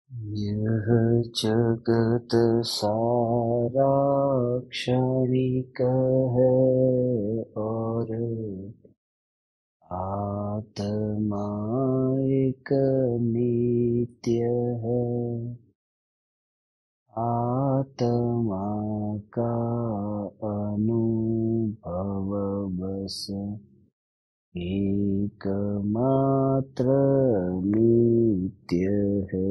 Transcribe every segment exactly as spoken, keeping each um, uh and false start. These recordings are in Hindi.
यह जगत सारा क्षणिक है और आत्मा एक नित्य है। आत्मा का अनुभव बस एकमात्र नित्य है।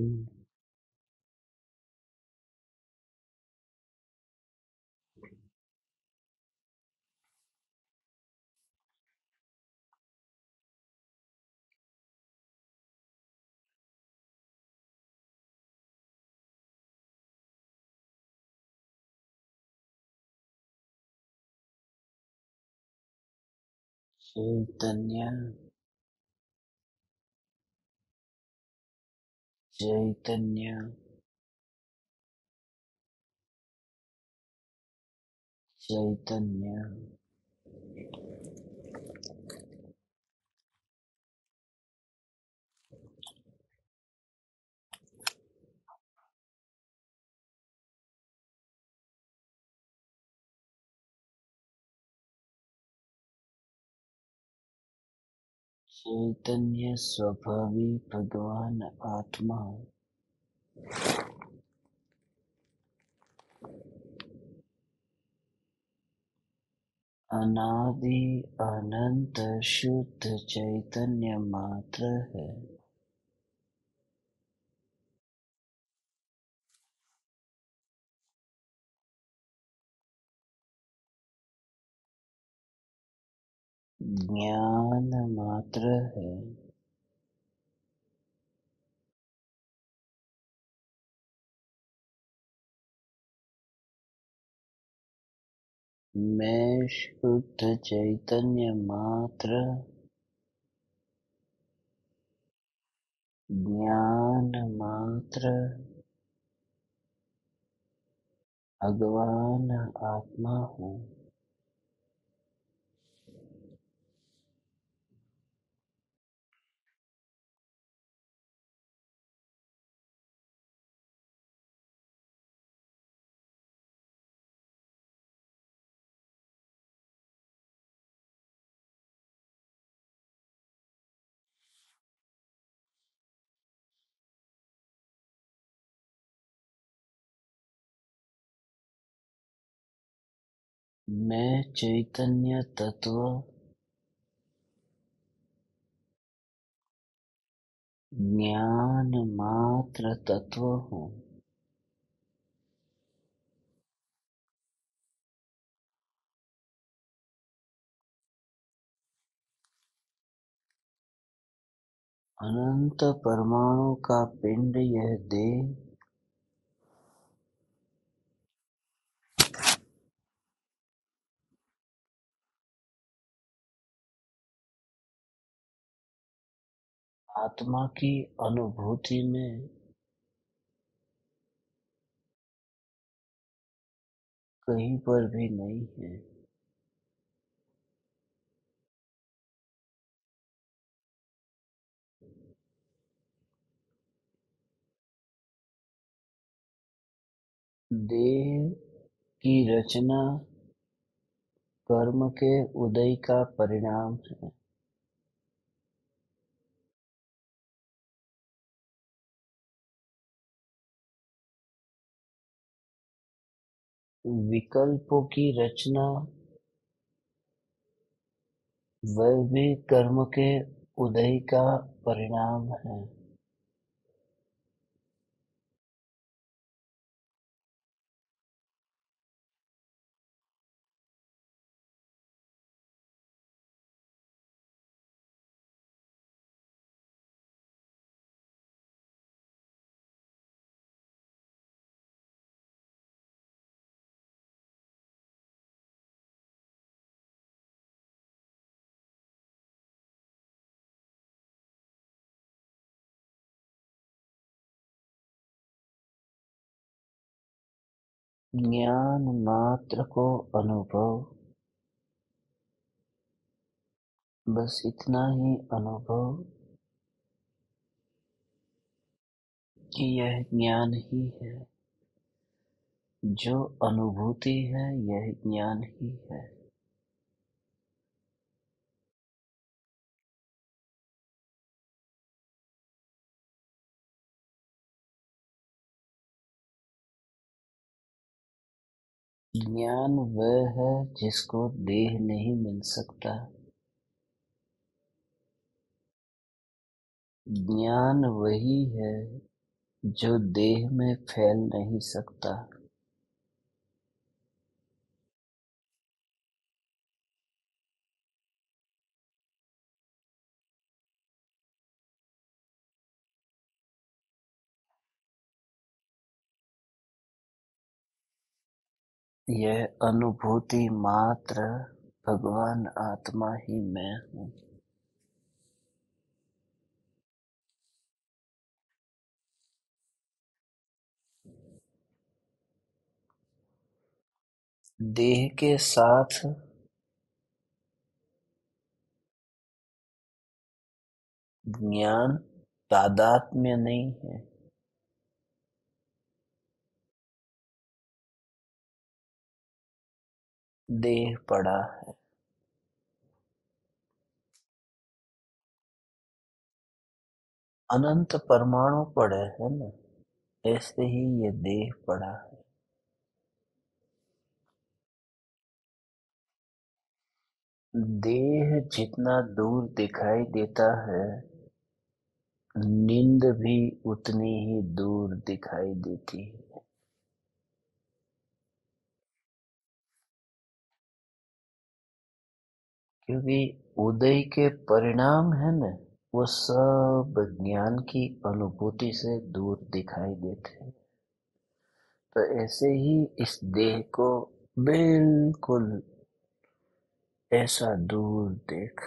चैतन्य चैतन्य चैतन्य चैतन्य स्वभावी भगवान आत्मा अनादि अनंत शुद्ध चैतन्य मात्र है। ज्ञान मात्र है। मैं शुद्ध चैतन्य मात्र ज्ञान मात्र भगवान आत्मा हूँ। मैं चैतन्य तत्व ज्ञान मात्र तत्व हूँ। अनंत परमाणु का पिंड यह देह आत्मा की अनुभूति में कहीं पर भी नहीं है। देह की रचना कर्म के उदय का परिणाम है। विकल्पों की रचना वह भी कर्म के उदय का परिणाम है। ज्ञान मात्र को अनुभव, बस इतना ही अनुभव क्योंकि यह ज्ञान ही है, जो अनुभूति है यह ज्ञान ही है। ज्ञान वह है जिसको देह नहीं मिल सकता। ज्ञान वही है जो देह में फैल नहीं सकता। यह अनुभूति मात्र भगवान आत्मा ही मैं हूँ। देह के साथ ज्ञान तादात्म्य नहीं है। देह पड़ा है। अनंत परमाणु पड़े है ना, ऐसे ही ये देह पड़ा है। देह जितना दूर दिखाई देता है, नींद भी उतनी ही दूर दिखाई देती है। क्योंकि उदय के परिणाम है न, वो सब ज्ञान की अनुभूति से दूर दिखाई देते हैं। तो ऐसे ही इस देह को बिल्कुल ऐसा दूर देख।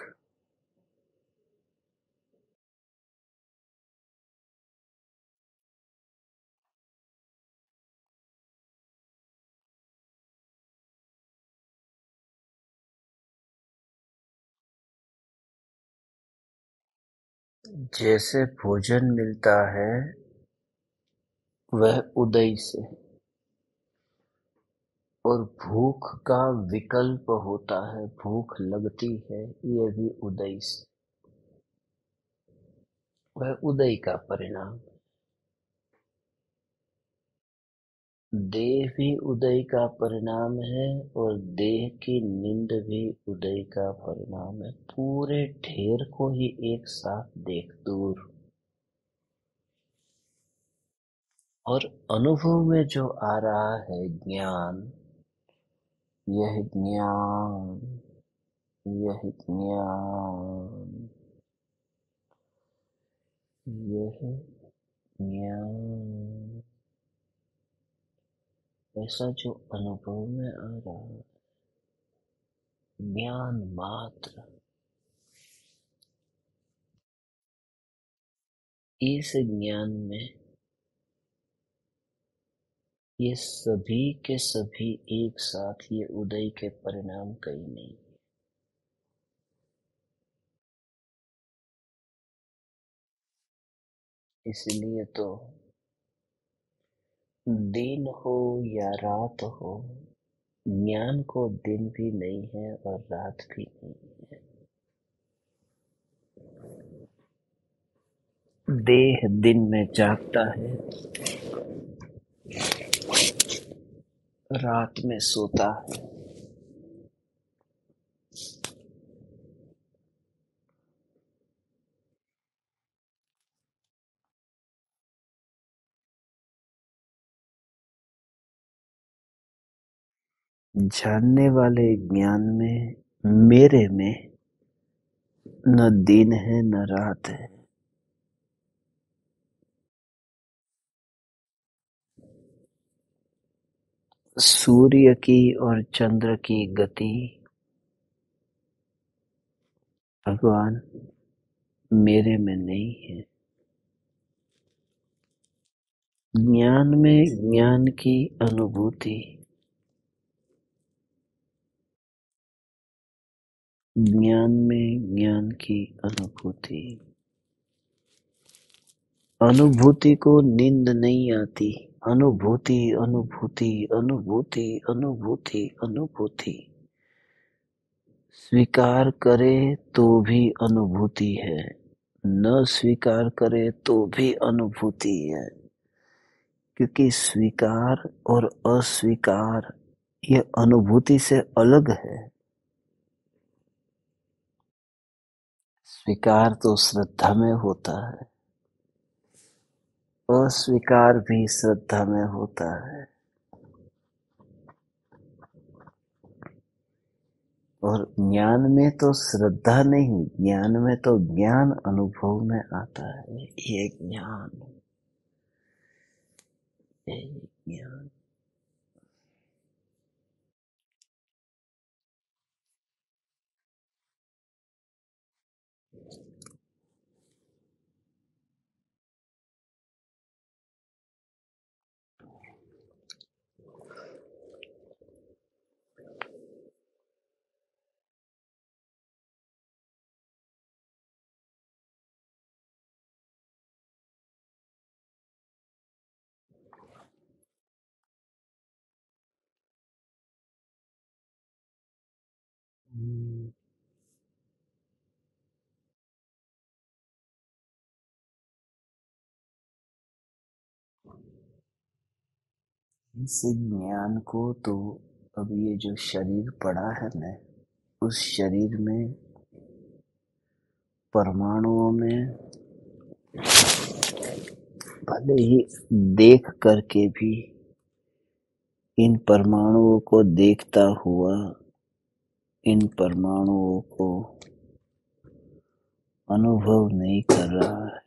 जैसे भोजन मिलता है वह उदय से, और भूख का विकल्प होता है, भूख लगती है, ये भी उदय से। वह उदय का परिणाम। देह भी उदय का परिणाम है और देह की नींद भी उदय का परिणाम है। पूरे ढेर को ही एक साथ देख दूर। और अनुभव में जो आ रहा है ज्ञान, यह ज्ञान, यह ज्ञान, यह ज्ञान, ऐसा जो अनुभव में आ रहा है, ज्ञान मात्र। इस ज्ञान में ये सभी के सभी एक साथ, ये उदय के परिणाम कहीं नहीं। इसलिए तो दिन हो या रात हो, ज्ञान को दिन भी नहीं है और रात भी नहीं है। देह दिन में जागता है, रात में सोता है। जानने वाले ज्ञान में, मेरे में न दिन है न रात है। सूर्य की और चंद्र की गति भगवान मेरे में नहीं है। ज्ञान में ज्ञान की अनुभूति, ज्ञान में ज्ञान की अनुभूति। अनुभूति को नींद नहीं आती। अनुभूति अनुभूति अनुभूति अनुभूति अनुभूति। स्वीकार करे तो भी अनुभूति है, न स्वीकार करे तो भी अनुभूति है। क्योंकि स्वीकार और अस्वीकार ये अनुभूति से अलग है। स्वीकार तो श्रद्धा में होता है, अस्वीकार भी श्रद्धा में होता है। और ज्ञान में तो श्रद्धा नहीं, ज्ञान में तो ज्ञान अनुभव में आता है। ये ज्ञान, ये ज्ञान। इस ज्ञान को तो अब ये जो शरीर पड़ा है ना, उस शरीर में परमाणुओं में भले ही देख करके भी इन परमाणुओं को देखता हुआ इन परमाणुओं को अनुभव नहीं कर रहा है।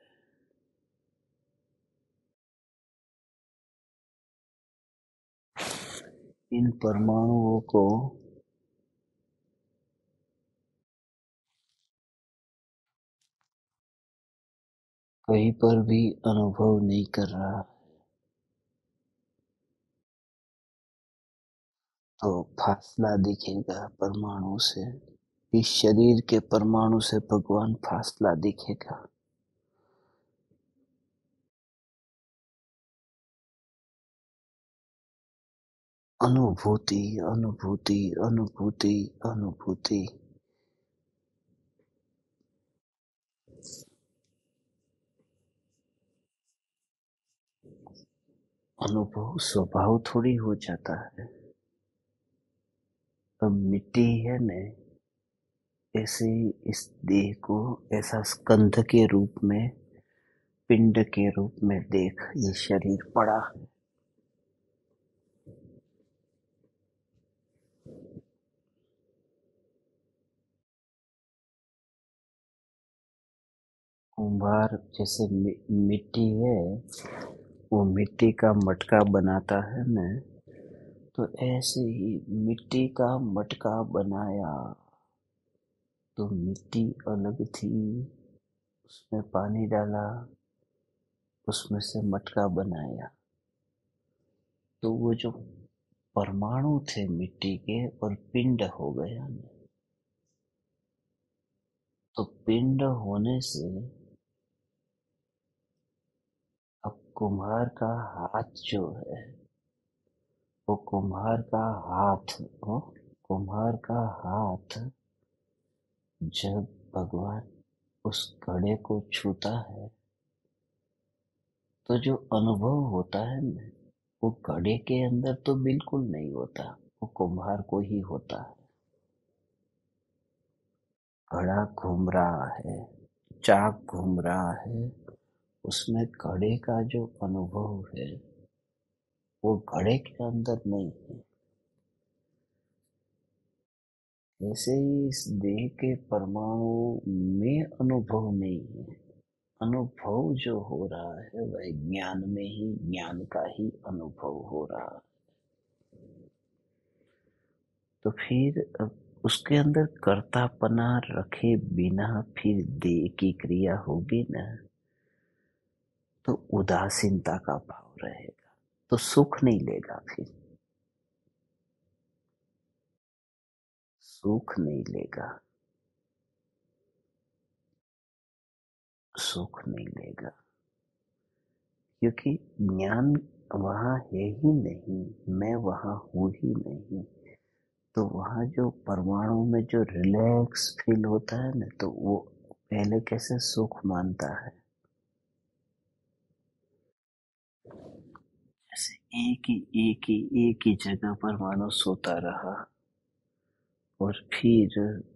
इन परमाणुओं को कहीं पर भी अनुभव नहीं कर रहा। तो फासला दिखेगा परमाणु से, इस शरीर के परमाणु से भगवान फासला दिखेगा। अनुभूति अनुभूति अनुभूति अनुभूति। अनुभव स्वभाव थोड़ी हो जाता है। अब मिट्टी है न, ऐसे ही इस देह को ऐसा स्कंध के रूप में, पिंड के रूप में देख, ये शरीर पड़ा है। कुम्हार जैसे मि, मिट्टी है, वो मिट्टी का मटका बनाता है न, तो ऐसे ही मिट्टी का मटका बनाया। तो मिट्टी अलग थी, उसमें पानी डाला, उसमें से मटका बनाया। तो वो जो परमाणु थे मिट्टी के और पिंड हो गया। तो पिंड होने से अब कुम्हार का हाथ जो है, वो कुम्हार का हाथ वो कुम्हार का हाथ जब भगवान उस घड़े को छूता है, तो जो अनुभव होता है ना, वो घड़े के अंदर तो बिल्कुल नहीं होता, वो कुम्हार को ही होता है। घड़ा घूम रहा है, चाक घूम रहा है, उसमें घड़े का जो अनुभव है वो घड़े के अंदर नहीं है। ऐसे ही इस देह के परमाणु में अनुभव नहीं है। अनुभव जो हो रहा है वह ज्ञान में ही, ज्ञान का ही अनुभव हो रहा है। तो फिर उसके अंदर कर्तापना रखे बिना फिर देह की क्रिया होगी ना, तो उदासीनता का भाव रहेगा, तो सुख नहीं लेगा। फिर सुख नहीं लेगा, सुख नहीं लेगा। क्योंकि ज्ञान वहाँ है ही नहीं, मैं वहाँ हूँ ही नहीं। तो वहाँ जो परमाणु में जो रिलैक्स फील होता है ना, तो वो पहले कैसे सुख मानता है। जैसे एक ही एक ही एक ही जगह पर मानो सोता रहा और फिर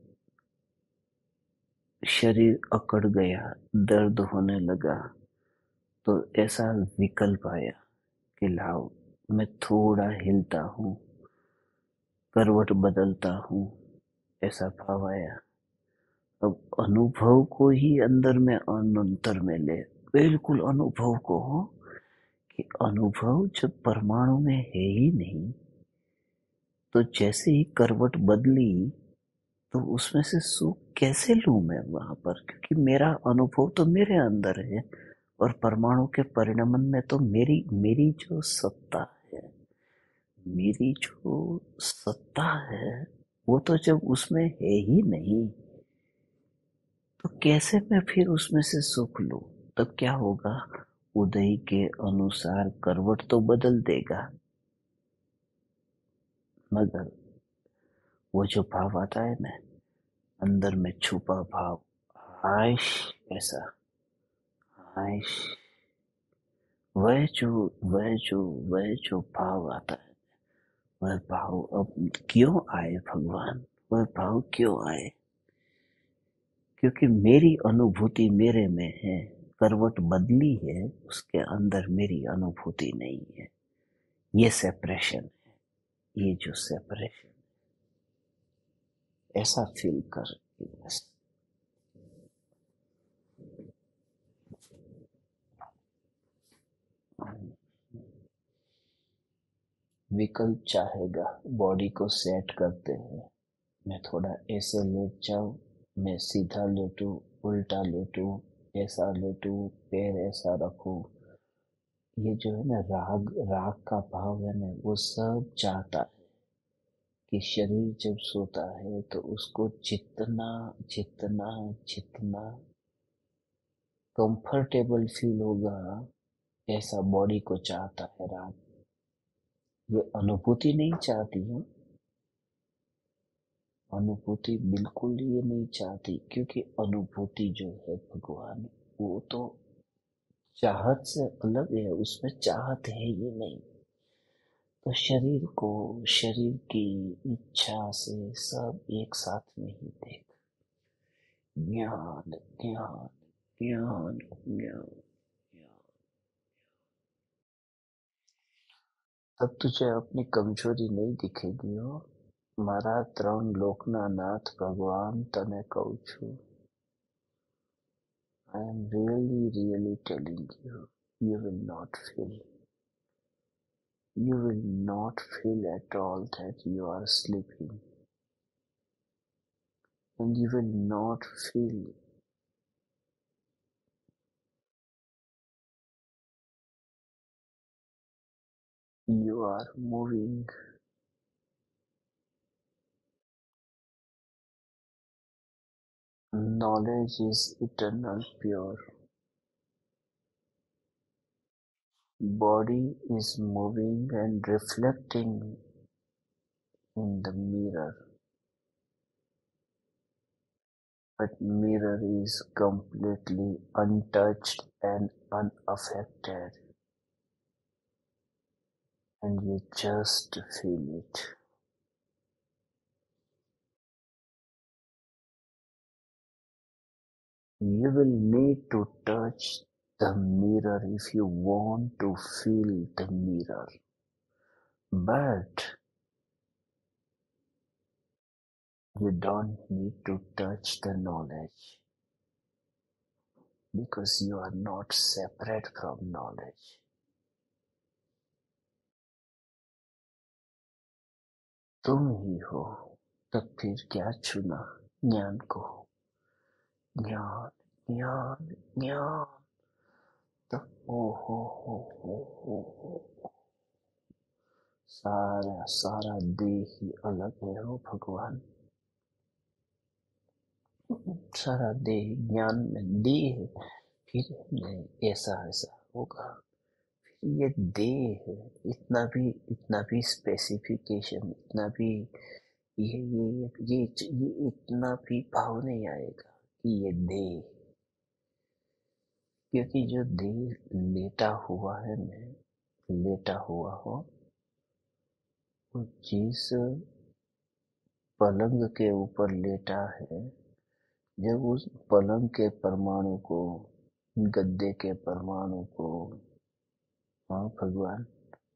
शरीर अकड़ गया, दर्द होने लगा, तो ऐसा विकल्प आया कि लाओ मैं थोड़ा हिलता हूँ, करवट बदलता हूँ, ऐसा भाव आया। अब अनुभव को ही अंदर में अनंतर में ले, बिल्कुल अनुभव को हो कि अनुभव जब परमाणु में है ही नहीं, तो जैसे ही करवट बदली तो उसमें से सुख कैसे लूं मैं वहां पर, क्योंकि मेरा अनुभव तो मेरे अंदर है और परमाणु के परिणमन में तो मेरी मेरी जो सत्ता है, मेरी जो सत्ता है, वो तो जब उसमें है ही नहीं, तो कैसे मैं फिर उसमें से सुख लूं। तब क्या होगा, उदय के अनुसार करवट तो बदल देगा, मगर वो जो भाव आता है ना, अंदर में छुपा भाव, आयश, ऐसा आयश, वह जो वह जो वह जो भाव आता है, वह भाव अब क्यों आए भगवान, वह भाव क्यों आए, क्योंकि मेरी अनुभूति मेरे में है, करवट बदली है, उसके अंदर मेरी अनुभूति नहीं है। ये सेपरेशन है, ये जो सेपरेशन, ऐसा फील कर बस। विकल्प चाहेगा, बॉडी को सेट करते हैं, मैं थोड़ा ऐसे लेट जाऊं, मैं सीधा लेटूं, उल्टा लेटूं, ऐसा लेटूं, पैर ऐसा रखूं, ये जो है ना राग राग का भाव है ना, वो सब चाहता है कि शरीर जब सोता है तो उसको जितना जितना जितना कंफर्टेबल फील होगा, ऐसा बॉडी को चाहता है राग। ये अनुभूति नहीं चाहती है, अनुभूति बिल्कुल ये नहीं चाहती, क्योंकि अनुभूति जो है भगवान, वो तो चाहत से अलग है, उसमें चाहत है ही नहीं। तो शरीर को, शरीर की इच्छा से सब एक साथ में ही देख, ज्ञान ज्ञान ज्ञान ज्ञान ज्ञान। तब तुझे अपनी कमजोरी नहीं दिखेगी हो। मारा त्रण लोकना नाथ भगवान तने कहूं છું, I am really really telling you, you will not feel, you will not feel at all that you are sleeping, and you will not feel you are moving. Knowledge is eternal pure. Body is moving and reflecting in the mirror, but mirror is completely untouched and unaffected, and you just feel it. You will need to touch the mirror if you want to feel the mirror, but you don't need to touch the knowledge, because you are not separate from knowledge. तुम ही हो, तब फिर क्या चुना ज्ञान को, ज्ञान ज्ञान ज्ञान। तब ओ हो हो हो हो हो, सारा सारा देह ही अलग है हो भगवान, सारा देह ज्ञान में देह, फिर नहीं ऐसा ऐसा होगा, ये देह है, इतना भी इतना भी स्पेसिफिकेशन, इतना भी ये ये ये ये इतना भी भाव नहीं आएगा कि ये देह, क्योंकि जो देह लेटा हुआ है ना, लेटा हुआ हो, वो जिस पलंग के ऊपर लेटा है, जब उस पलंग के परमाणु को, गद्दे के परमाणु को, हाँ भगवान,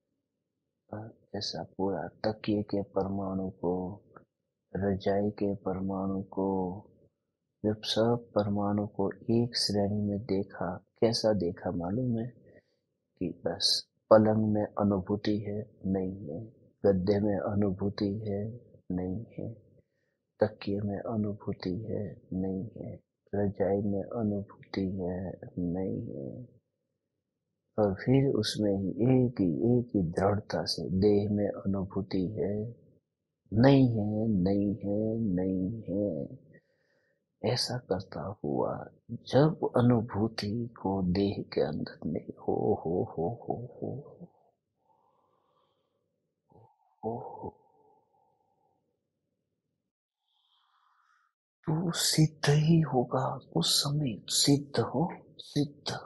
ऐसा पूरा तकिए के परमाणु को, रजाई के परमाणु को, जब सब परमाणु को एक श्रेणी में देखा, कैसा देखा मालूम है? कि बस पलंग में अनुभूति है, नहीं है। गद्दे में अनुभूति है, नहीं है। तकिए में अनुभूति है, नहीं है। रजाई में अनुभूति है, नहीं है। और फिर उसमें ही एक ही एक ही दृढ़ता से देह में अनुभूति है, नहीं है, नहीं है, नहीं है। ऐसा करता हुआ जब अनुभूति को देह के अंदर नहीं, हो हो हो हो हो हो हो, तो सिद्ध ही होगा उस समय। सिद्ध हो, सिद्ध।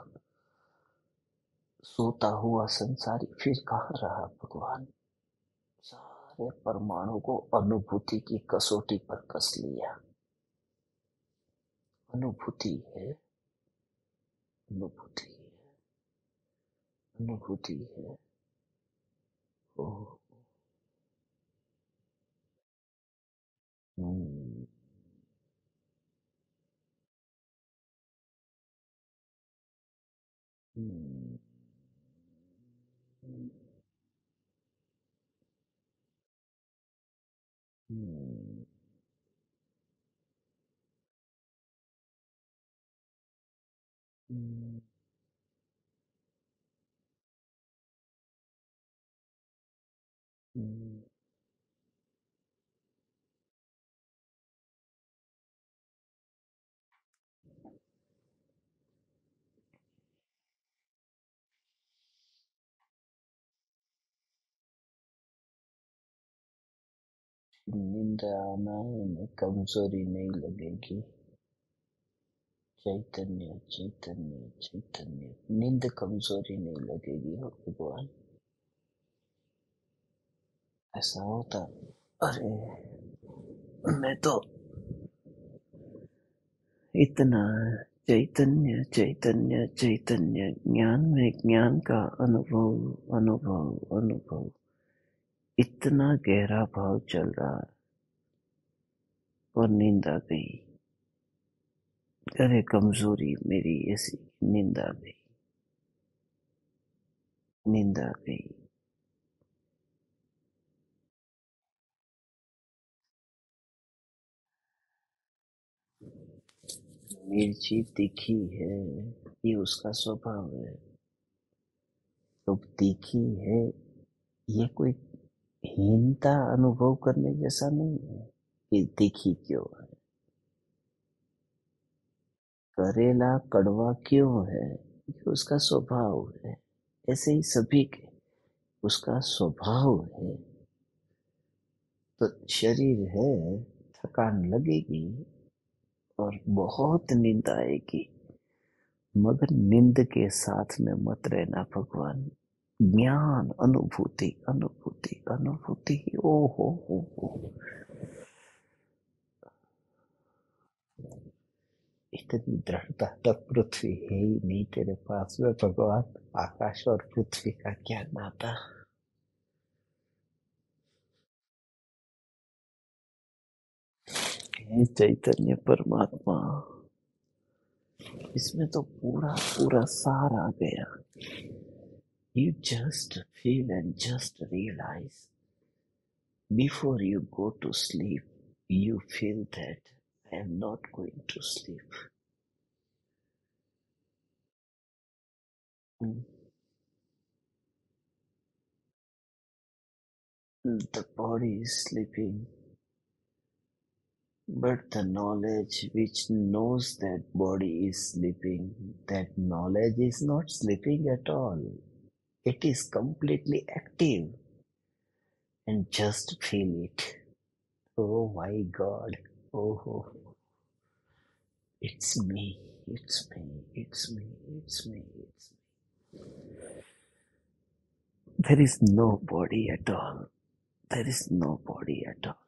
सोता हुआ संसारी फिर कहाँ रहा भगवान? सारे परमाणु को अनुभूति की कसौटी पर कस लिया। अनुभूति है, अनुभूति है, अनुभूति है। ओ, हम्म, हम्म, हम्म, हम्म, हम्म। नींद आना में कमजोरी नहीं लगेगी। चैतन्य चैतन्य चैतन्य, नींद कमजोरी नहीं लगेगी हो भगवान। ऐसा होता, अरे मैं तो इतना चैतन्य चैतन्य चैतन्य, ज्ञान में ज्ञान का अनुभव अनुभव अनुभव, इतना गहरा भाव चल रहा है और नींद आ गई। अरे कमजोरी मेरी ऐसी, नींद आ गई, नींद आ गई। मिर्ची तीखी है, ये उसका स्वभाव है। तो तीखी है, ये कोई हीनता अनुभव करने जैसा नहीं है कि तीखी क्यों है। करेला कड़वा क्यों है, ये उसका स्वभाव है। ऐसे ही सभी के उसका स्वभाव है। तो शरीर है, थकान लगेगी और बहुत नींद आएगी, मगर नींद के साथ में मत रहना भगवान। ज्ञान, अनुभूति अनुभूति अनुभूति, ओ हो हो हो। इतनी दृढ़ता तब पृथ्वी है ही नहीं तेरे पास में भगवान। आकाश और पृथ्वी का क्या नाता। हे चैतन्य परमात्मा, इसमें तो पूरा पूरा सार आ गया। You just feel and just realize before you go to sleep, you feel that I am not going to sleep. Mm. The body is sleeping, but the knowledge which knows that body is sleeping, that knowledge is not sleeping at all. It is completely active, and just feel it. Oh my God. Oh, it's me. It's me. It's me. It's me. It's me. There is no body at all. There is no body at all.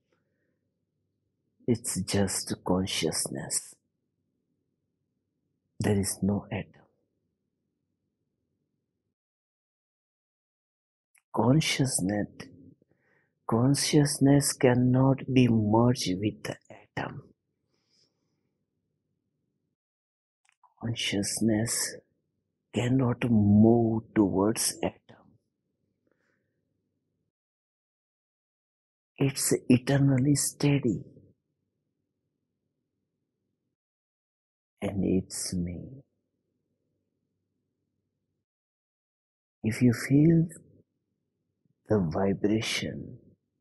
It's just consciousness. There is no atom. Consciousness, consciousness cannot be merged with the atom. Consciousness cannot move towards atom. It's eternally steady. And it's me. If you feel the vibration,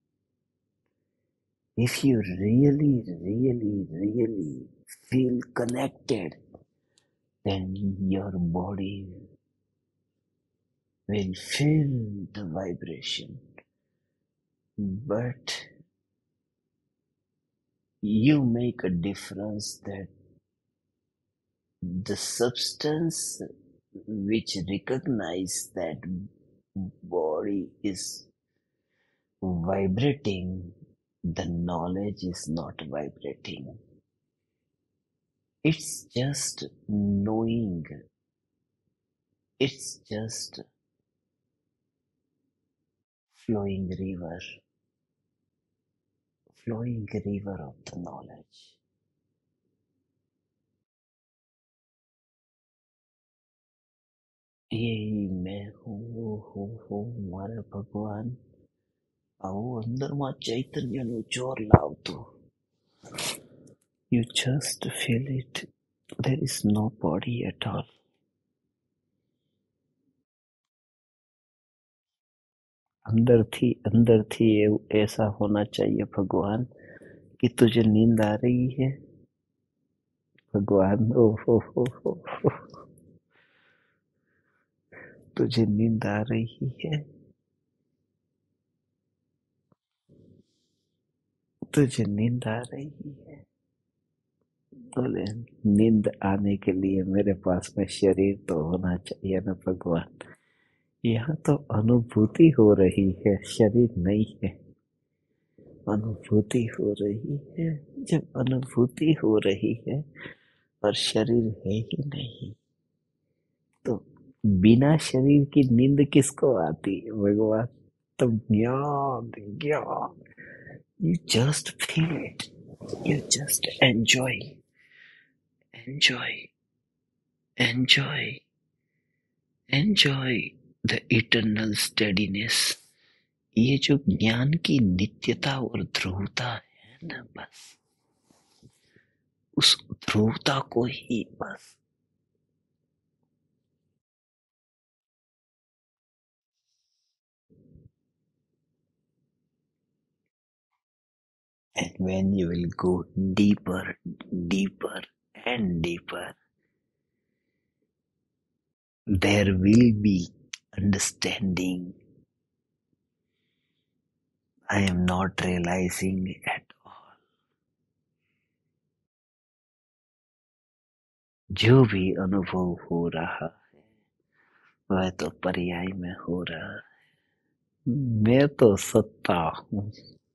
if you really, really, really feel connected, then your body will feel the vibration. But you make a difference that the substance which recognize that body is vibrating, the knowledge is not vibrating. It's just knowing. It's just flowing river, flowing river of the knowledge. यही मैं हूँ वो हूँ हूँ મારા ભગવાન આવો અંદરમાં ચૈતન્યનું જોર લાવતો. You just feel it. There is no body at all. अंदर थी अंदर थी ऐसा होना चाहिए भगवान कि तुझे नींद आ रही है भगवान. ओ हो हो हो हो तुझे नींद आ रही है तुझे नींद आ रही है. बोले नींद आने के लिए मेरे पास में शरीर तो होना चाहिए ना भगवान. यहाँ तो अनुभूति हो रही है, शरीर नहीं है. अनुभूति हो रही है. जब अनुभूति हो रही है और शरीर है ही नहीं तो बिना शरीर की नींद किसको आती है भगवान. तो ज्ञान ज्ञान. You just feel it. You just enjoy. Enjoy. Enjoy. Enjoy the eternal steadiness. ये जो ज्ञान की नित्यता और ध्रुवता है ना, बस उस ध्रुवता को ही बस and when you will go deeper, deeper and deeper, there will be understanding. I am not realizing at all. जो भी अनुभव हो रहा है वह तो पर्याय में हो रहा है. मैं तो सत्ता हूँ.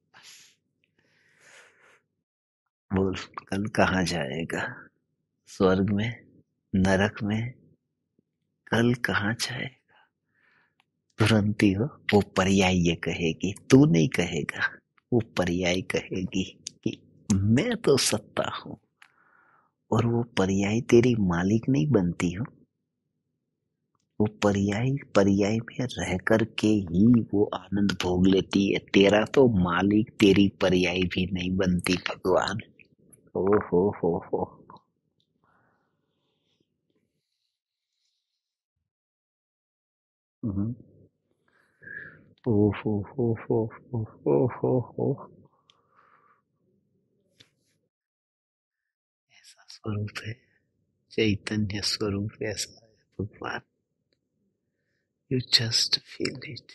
बोल कल कहाँ जाएगा, स्वर्ग में, नरक में. कल कहाँ जाए, तुरंत ही हो. वो पर्याय ये कहेगी, तू नहीं कहेगा. वो पर्याय कहेगी कि मैं तो सत्ता हूँ. और वो पर्याय तेरी मालिक नहीं बनती हो. वो पर्याय पर्याय में रह कर के ही वो आनंद भोग लेती है. तेरा तो मालिक तेरी पर्याय भी नहीं बनती भगवान. ओ हो हो हो. हम्म. ओ हो हो हो हो हो हो हो. ऐसा स्वरूप है, चैतन्य स्वरूप ऐसा है भगवान. You just feel it.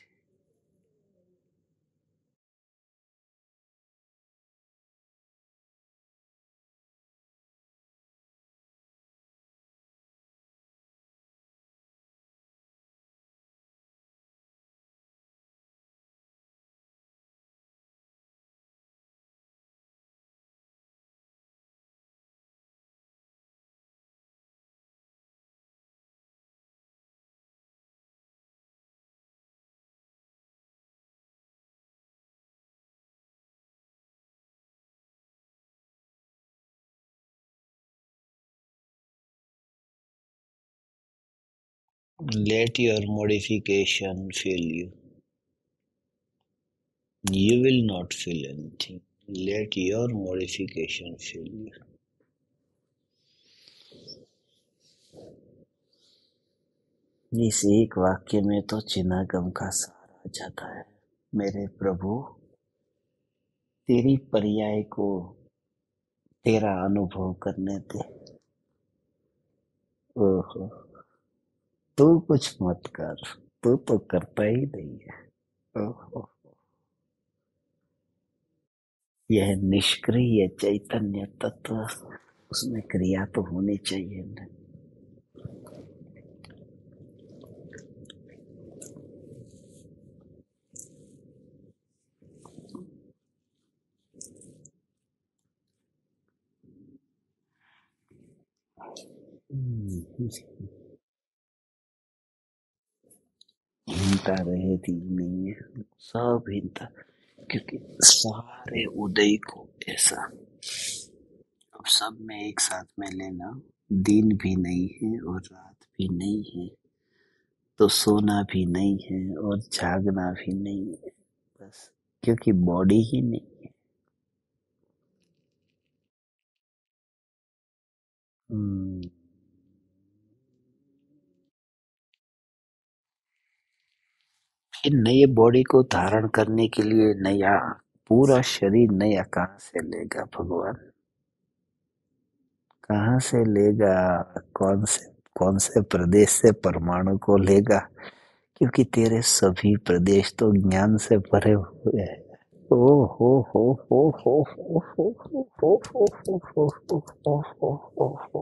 Let your modification fill you. You will not feel anything. Let your modification fill you. इस एक वाक्य में तो चिनागम का सार आ जाता है। मेरे प्रभु, तेरी पर्याय को तेरा अनुभव करने दे। ओहो, तू कुछ मत कर, तू तो करता ही नहीं है। ओहो, यह निष्क्रिय चैतन्य तत्व, उसमें क्रिया तो होनी चाहिए ना। हिंता रहे थी नहीं है, सब हिंता, क्योंकि सारे उदय को ऐसा अब सब में एक साथ में लेना, दिन भी नहीं है और रात भी नहीं है, तो सोना भी नहीं है और जागना भी नहीं है, बस क्योंकि बॉडी ही नहीं है। हम्म, फिर नए बॉडी को धारण करने के लिए नया पूरा शरीर नया कहाँ से लेगा भगवान? कहाँ से लेगा? कौन से कौन से प्रदेश से परमाणु को लेगा? क्योंकि तेरे सभी प्रदेश तो ज्ञान से भरे हुए हैं। ओ हो हो हो हो हो हो हो हो हो हो हो हो हो हो हो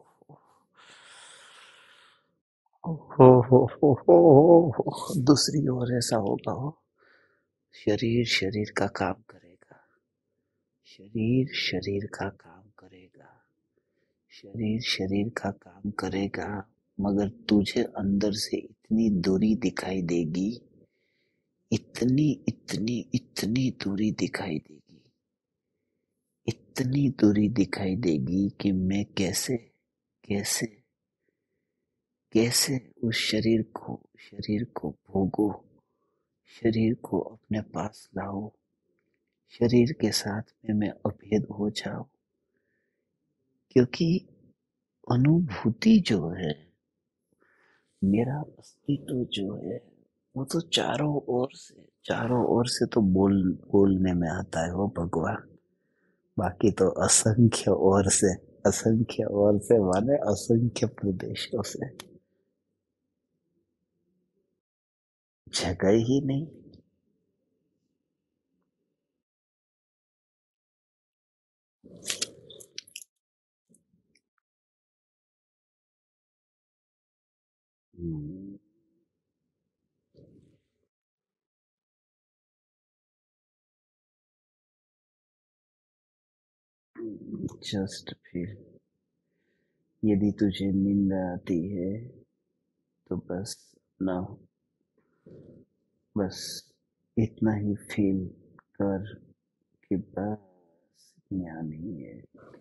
हो हो हो हो। दूसरी ओर ऐसा होगा हो, शरीर शरीर का काम करेगा, शरीर शरीर का काम करेगा, शरीर शरीर का काम करेगा, मगर तुझे अंदर से इतनी दूरी दिखाई देगी, इतनी इतनी इतनी दूरी दिखाई देगी, इतनी दूरी दिखाई देगी कि मैं कैसे कैसे कैसे उस शरीर को शरीर को भोगूं, शरीर को अपने पास लाऊं, शरीर के साथ में मैं अभेद हो जाऊं, क्योंकि अनुभूति जो है, मेरा अस्तित्व जो है, वो तो चारों ओर से चारों ओर से तो बोल बोलने में आता है वो भगवान, बाकी तो असंख्य ओर से, असंख्य ओर से माने असंख्य प्रदेशों से, जगह ही नहीं। जस्ट फील, यदि तुझे नींद आती है तो बस ना, बस इतना ही फील कर कि बस ज्ञान ही है।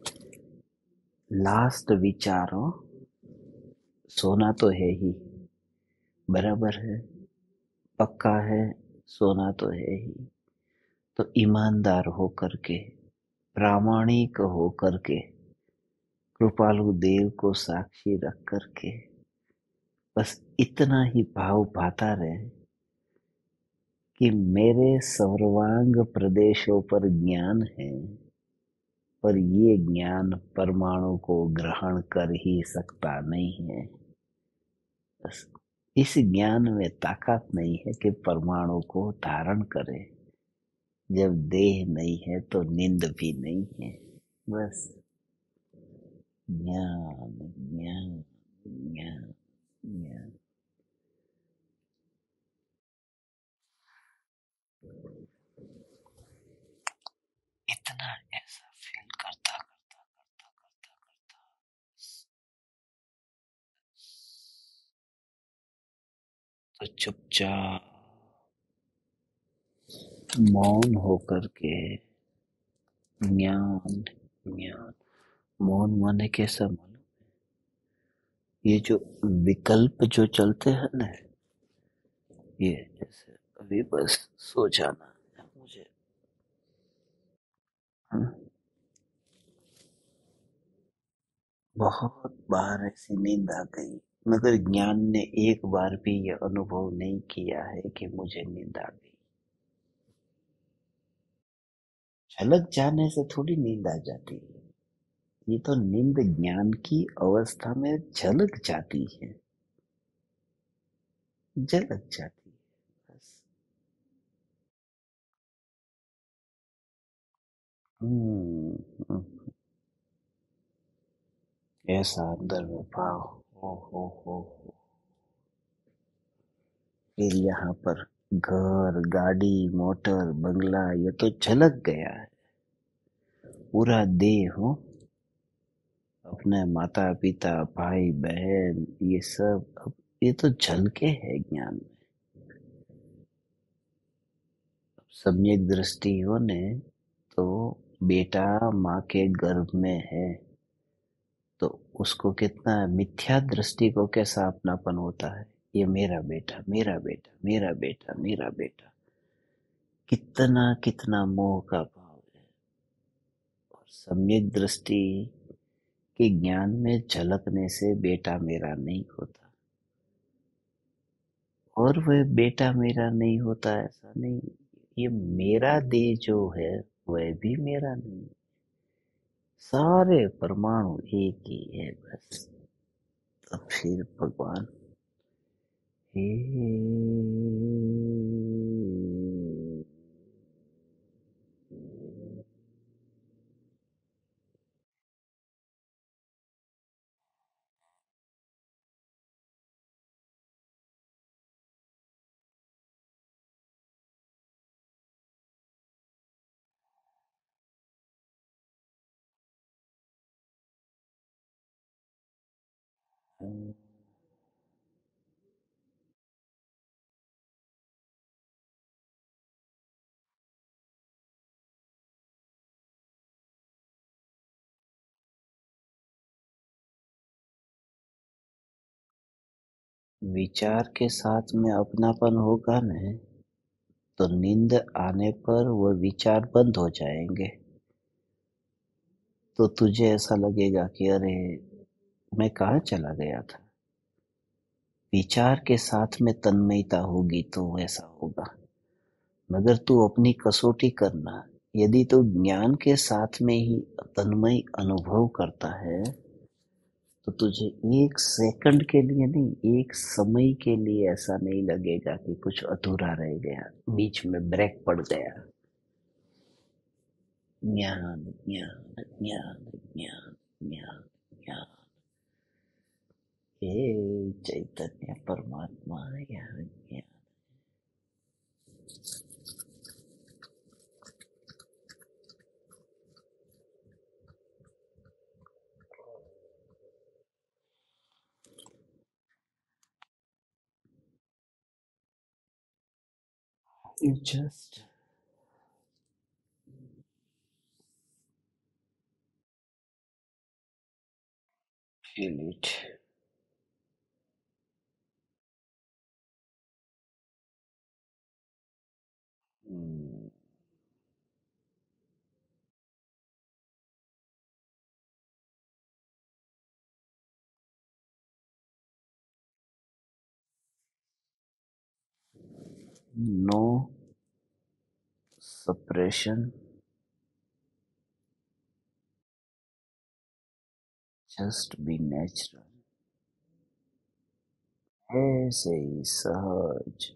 लास्ट विचारो, सोना तो है ही, बराबर है, पक्का है, सोना तो है ही, तो ईमानदार होकर के, प्रामाणिक होकर के, कृपालु देव को साक्षी रख कर के, बस इतना ही भाव पाता रहे कि मेरे सर्वांग प्रदेशों पर ज्ञान है, पर ये ज्ञान परमाणु को ग्रहण कर ही सकता नहीं है। बस इस ज्ञान में ताकत नहीं है कि परमाणु को धारण करे। जब देह नहीं है तो नींद भी नहीं है। बस ज्ञान ज्ञान ज्ञान ज्ञान। इतना ऐसा फील करता करता करता करता करता तो चुपचाप मौन होकर के ज्ञान ज्ञान। मौन माने कैसा मालूम? ये जो विकल्प जो चलते हैं ना, ये जैसे अभी बस सो जाना है मुझे। हम्म, बहुत बार ऐसी नींद आ गई, मगर ज्ञान ने एक बार भी ये अनुभव नहीं किया है कि मुझे नींद आ गई। झलक जाने से थोड़ी नींद आ जाती है। ये तो नींद ज्ञान की अवस्था में झलक जाती है, झलक जाती है बस। हम्म, हम्म, ऐसा अंदर में भाव। हो हो हो हो। फिर यहाँ पर घर गाड़ी मोटर बंगला ये तो झलक गया है। पूरा देह हो, अपने माता पिता भाई बहन ये सब अब ये तो झलके है ज्ञान में। सम्यक दृष्टि हो ने तो बेटा माँ के गर्भ में है तो उसको कितना मिथ्या दृष्टि को कैसा अपनापन होता है। ये मेरा बेटा मेरा बेटा मेरा बेटा मेरा बेटा, कितना कितना मोह का भाव है। और सम्यक दृष्टि के ज्ञान में झलकने से बेटा मेरा नहीं होता। और वह बेटा मेरा नहीं होता ऐसा नहीं, ये मेरा देह जो है वह भी मेरा नहीं। सारे परमाणु एक ही है बस। तो फिर भगवान हे विचार के साथ में अपनापन होगा न तो नींद आने पर वह विचार बंद हो जाएंगे। तो तुझे ऐसा लगेगा कि अरे मैं कहाँ चला गया था। विचार के साथ में तन्मयता होगी तो वैसा होगा। मगर तू अपनी कसौटी करना, यदि तू ज्ञान के साथ में ही तन्मय अनुभव करता है तो तुझे एक सेकंड के लिए नहीं, एक समय के लिए ऐसा नहीं लगेगा कि कुछ अधूरा रह गया, बीच में ब्रेक पड़ गया। ज्ञान ज्ञान ज्ञान ज्ञान ज्ञान ज्ञान। हे चैतन्य परमात्मा ज्ञान ज्ञान। You just feel it. Hmm. No suppression, just be natural. ऐसे ही सहज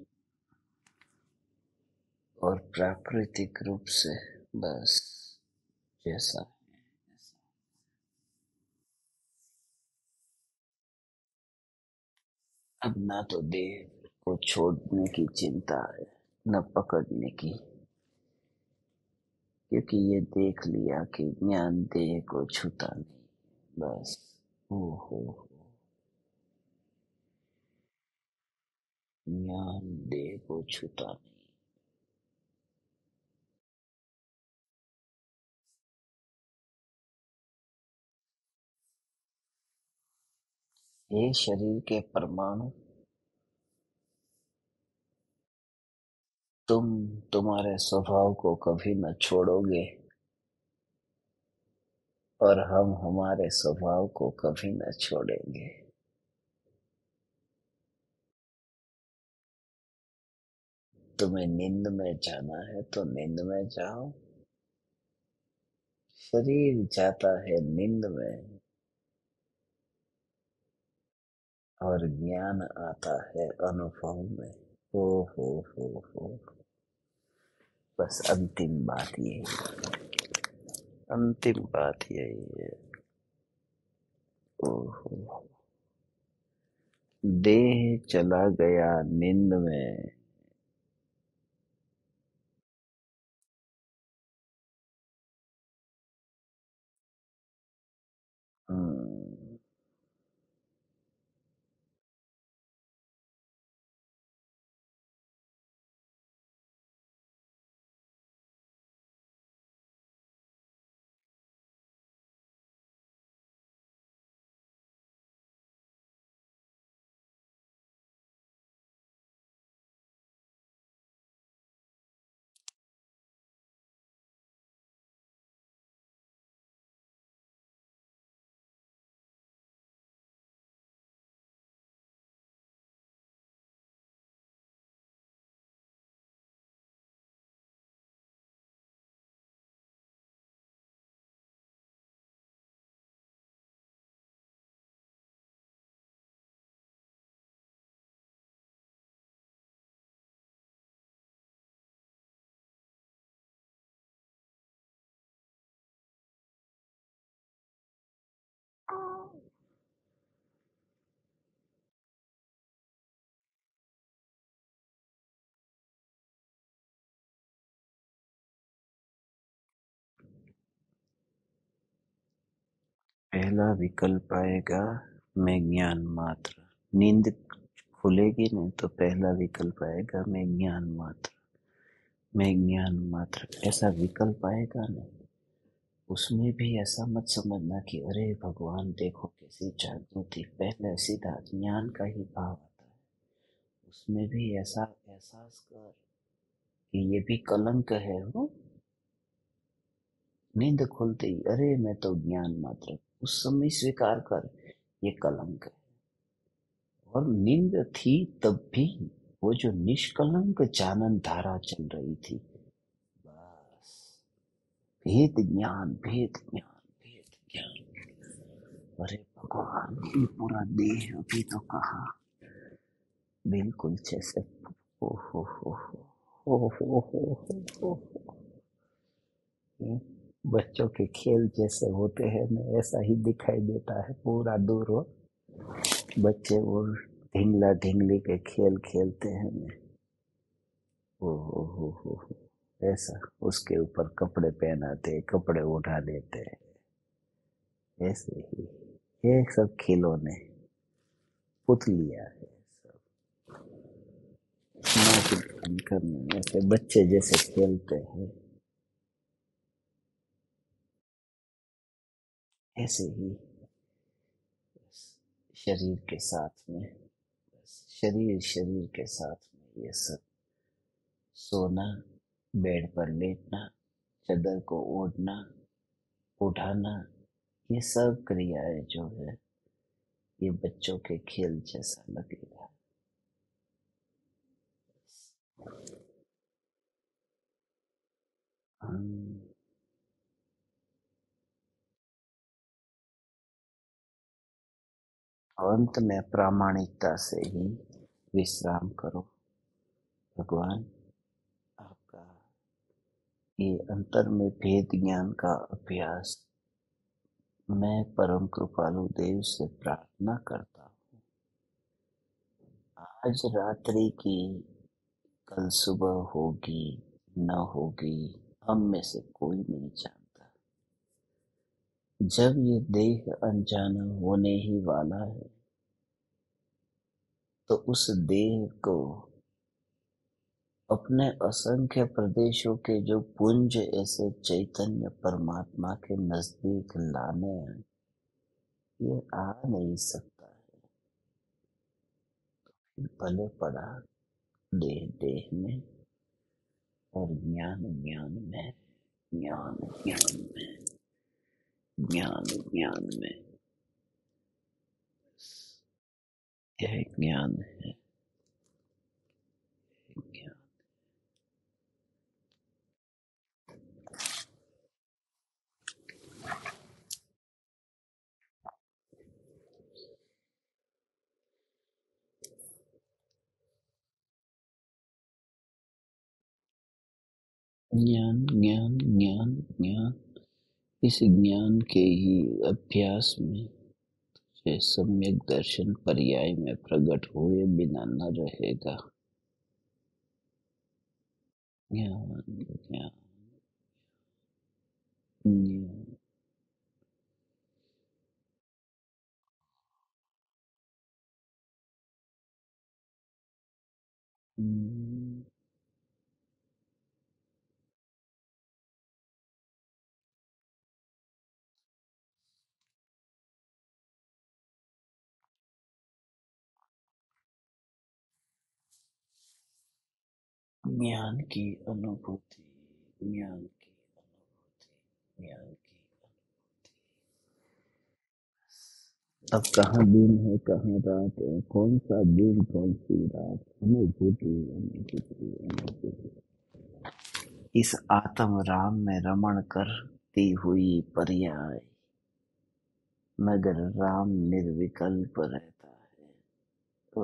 और प्राकृतिक रूप से बस जैसा। अब ना तो देह को छोड़ने की चिंता है न पकड़ने की, क्योंकि ये देख लिया कि ज्ञान देह को छूता नहीं। बस ओ हो ज्ञान देह को छूता नहीं। ये शरीर के परमाणु, तुम तुम्हारे स्वभाव को कभी न छोड़ोगे और हम हमारे स्वभाव को कभी न छोड़ेंगे। तुम्हें नींद में जाना है तो नींद में जाओ। शरीर जाता है नींद में और ज्ञान आता है अनुभव में। हो हो हो हो बस अंतिम बात यही है। अंतिम बात यही है। ओहो देह चला गया नींद में। हम्म, पहला विकल्प आएगा मैं ज्ञान मात्र। नींद खुलेगी नहीं तो पहला विकल्प आएगा मैं ज्ञान मात्र। मैं ज्ञान मात्र ऐसा विकल्प आएगा ना, उसमें भी ऐसा मत समझना कि अरे भगवान देखो कैसी जागृति, पहले सीधा ज्ञान का ही भाव आता है। उसमें भी ऐसा एहसास कर कि ये भी कलंक है। वो नींद खुलते ही अरे मैं तो ज्ञान मात्र, उस समय स्वीकार कर ये कलंक है। और नींद थी तब भी वो जो निष्कलंक जानन धारा चल रही थी। बस भेद ज्ञान भेद ज्ञान भेद ज्ञान। अरे भगवान ये पूरा देह अभी तो कहा बिल्कुल जैसे ओ हो हो हो हो हो हो हो हो। बच्चों के खेल जैसे होते हैं ना, ऐसा ही दिखाई देता है। पूरा दूर हो बच्चे वो ढिंगला ढिंगली के खेल खेलते हैं ना। ओ हो हो हो हो। ऐसा उसके ऊपर कपड़े पहनाते कपड़े उठा देते, ऐसे ही ये सब खिलौने पुतलियां है सब। नाच गान करने ऐसे बच्चे जैसे खेलते हैं, ऐसे ही शरीर के साथ में, शरीर शरीर के साथ में ये सब सोना, बेड पर लेटना, चादर को ओढ़ना, उठाना, ये सब क्रियाएं जो है ये बच्चों के खेल जैसा लगेगा। हम्म, अंत में प्रामाणिकता से ही विश्राम करो। भगवान आपका ये अंतर में भेद ज्ञान का अभ्यास मैं परम कृपालु देव से प्रार्थना करता हूँ। आज रात्रि की कल सुबह होगी न होगी हम में से कोई नहीं जानता। जब ये देह अनजाना होने ही वाला है तो उस देह को अपने असंख्य प्रदेशों के जो पुंज ऐसे चैतन्य परमात्मा के नजदीक लाने हैं, ये आ नहीं सकता है। फिर भले पड़ा देह देह में और ज्ञान ज्ञान में, ज्ञान ज्ञान में, ज्ञान ज्ञान में। यह ज्ञान है, ज्ञान ज्ञान ज्ञान ज्ञान ज्ञान। इस ज्ञान के ही अभ्यास में से सम्यक दर्शन पर्याय में प्रकट हुए बिना न रहेगा। ज्ञान ज्ञान ज्ञान। हम्म, ज्ञान की अनुभूति, ज्ञान की अनुभूति, ज्ञान की। अब कहाँ दिन है कहाँ रात है, कौन सा दिन कौन सी रात। अनुभूति अनुभूति अनुभूति। इस आत्म राम में रमण करती हुई पर्याय मगर राम निर्विकल्प रहता है। तो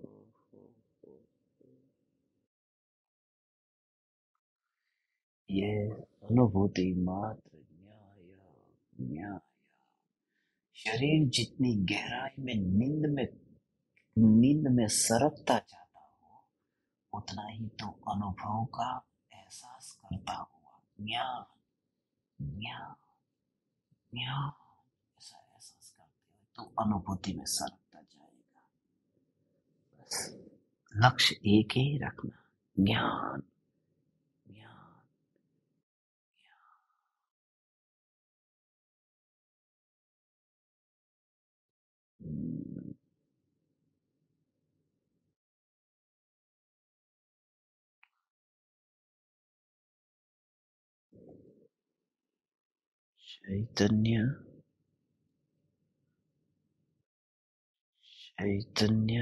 ये अनुभूति मात्र न्याय न्याय। शरीर जितनी गहराई में नींद में नींद में सरकता जाता हो उतना ही तो अनुभव का एहसास करता हुआ ज्ञान ज्ञान ज्ञान ऐसा एहसास करते हुए तो अनुभूति में सरकता जाएगा। बस लक्ष्य एक ही रखना, ज्ञान ज्ञान। हम्म, चैतन्य चैतन्य